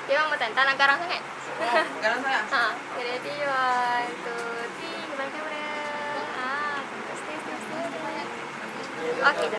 Dia memang betul, tak nak garang sangat. Oh, garang sangat? Ha, okay, ready, 1, 2, 3, kembali kamera. Ha, stay. Okay.